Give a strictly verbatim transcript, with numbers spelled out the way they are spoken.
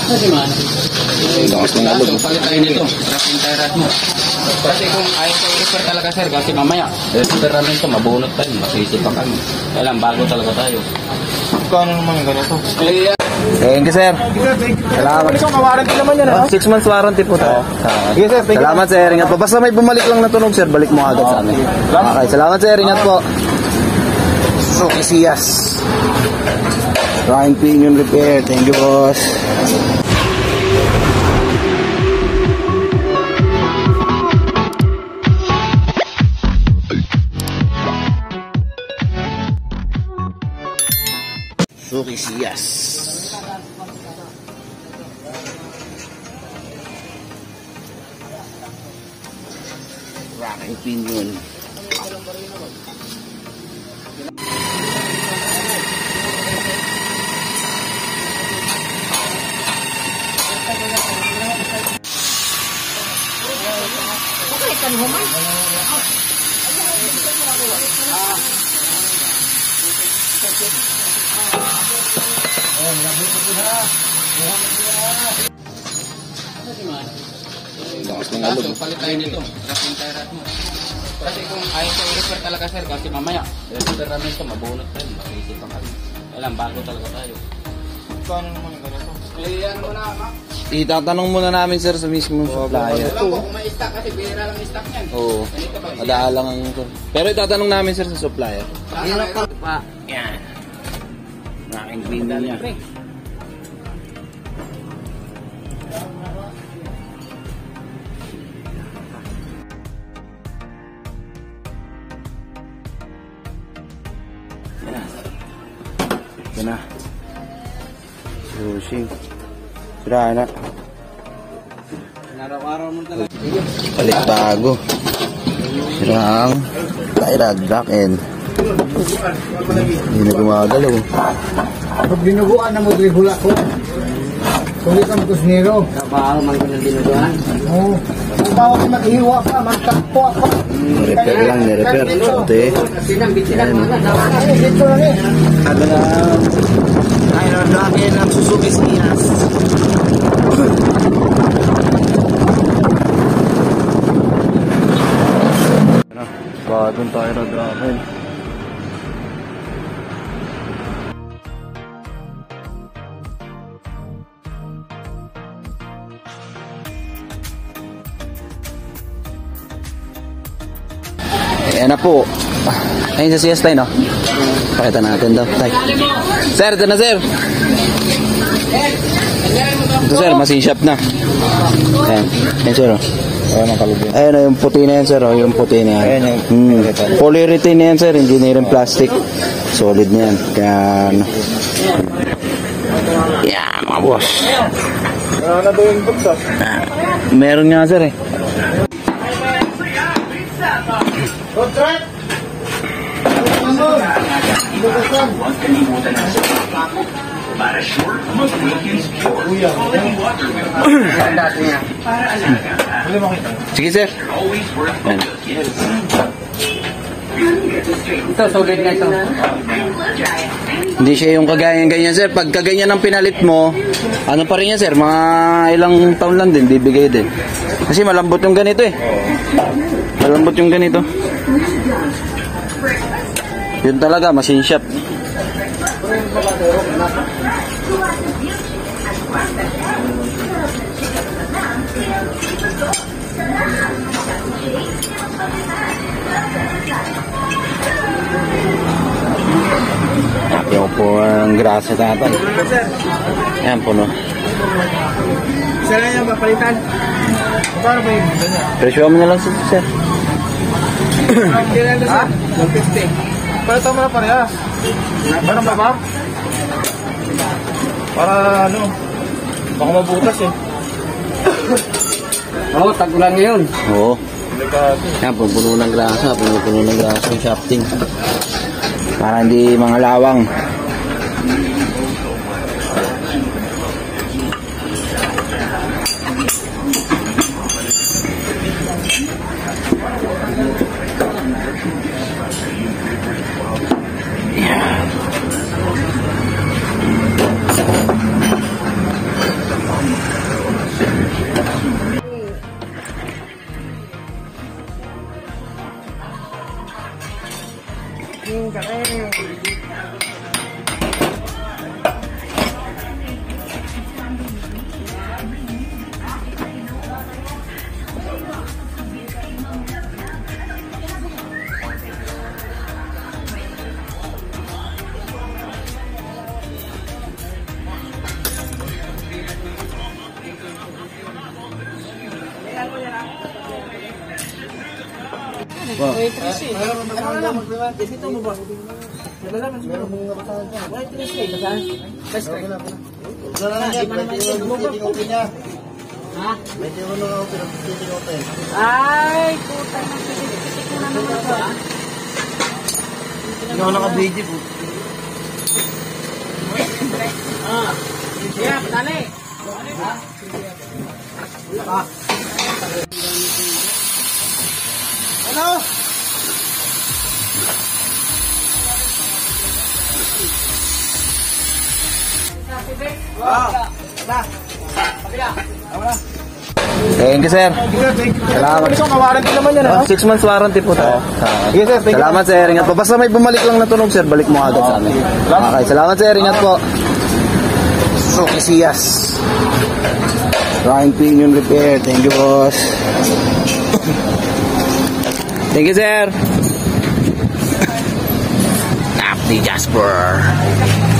Kasi man, Lakas ng alog. palit tayo nito. Wrapping tayo rat mo. Kasi kung ayaw ko i-repair talaga sir, kasi mamaya, repair namin ito, mabunot tayo, masisip pa kami. Kailan bago talaga tayo. Kano naman yung ganito? Eh, Thank you, sir. Salamat. Ikaw, kawarranty naman yan, ha? six months warranty po tayo. Sige, sir. Thank you. Salamat, sir. Ingat po. Basta may bumalik lang na tunog, sir. Balik mo agad sa amin. Okay. Salamat, sir. Ingat po. Suzuki Ciaz. Ryan Pinion Repair. Thank you, boss. Suzuki Ciaz. Ryan Pinion. Lakas ng alog. kaso, palit tayo nito. Wrapping tayo rat mo. Kasi kung ayaw ko i-repair talaga sir, kasi mamaya, repair namin ito, mabunot tayo, masisip pa kami. Kailan bago talaga tayo. Kano naman yung ganito? Eh, yan mo na, ma. Itatanong muna namin, sir, sa mismong supplier. Alam ko kung may stock kasi bihira lang yung stock niyan. Oo. Ganito ba? Madaalang ang... Pero itatanong namin, sir, sa supplier. Hirap ka pa. Yan. Ryan Pinion niya. Ito na. Sushi. Sira na. Araw-araw mo talaga. Palit bago. Sirang Tyrad Black End. Hindi na gumagalaw. Pag binuguan na mo, hula ko. Kulit ang kusnero. Kapaal man ko ng dinuduan. Oo. Ang tawag ay maghiwa pa, magtakpo ako. Repair lang, repair. Ate. Sinambit sila mga naman. Ay, dito na rin. Ano na? Tyrad Black End ng Suzuki Ciaz. Bagong Tyrad Black End. Ayan na po. Ayun sa Ciaz tayo, no? Pakita natin daw. Tay. Sir, ito na, sir. Ito, sir. Machine shop na. Ayan. Ayan, sir. Oh. Ayan ang kalugyan. Ayan, oh, yung puti na yan, sir. Oh, yung puti na yan. Ayan, yung... Hmm. Polyurethane na yan, sir. Hindi na yung plastic. Solid na yan. Kaya, ano. Yan, mga boss. Ano na daw yung buksa? Ah, meron nga, sir, eh. Contract! Para sure, mag-weekends pure. Quality water with para alaga. Sige, sir. Always worth Ayan. Ito, solid na ito. Hindi siya yung kagaya-ganyan, sir. Pag kaganyan ang pinalit mo, ano pa rin yan, sir? Mga ilang taon lang din, bibigay din. Kasi malambot yung ganito, eh. Malambot yung ganito. Yun talaga, machine shop. Ayaw po ang grasa tatay. Ayan po, no. Sila niya papalitan. Paano ba yung ganyan? Presyo mo na lang, sir. Kailan na, sir? one fifty. Palitan mo na parehas. Meron ba, ma'am? Para ano, baka mabutas eh. Oo, oh, tagulan ngayon. Oo. Delikado. Yan, puno ng grasa. Puno ng grasa yung shafting. Para hindi mga lawang. Ay, puta na pitik-pitik mo na naman ito. Hindi ako naka-video po. Ah, yeah, dali. Ano? Thank you, sir. Salamat. Kawaranti naman yan, ha? six months warranty po tayo. Yes, sir. Thank you. Salamat, sir. Ingat po. Basta may bumalik lang na tunog, sir. Balik mo agad sa amin. Okay, salamat, sir. Ingat po. Suki Siyas. Ryan Pinion Repair. Thank you, boss. Thank you, sir. Happy Jasper.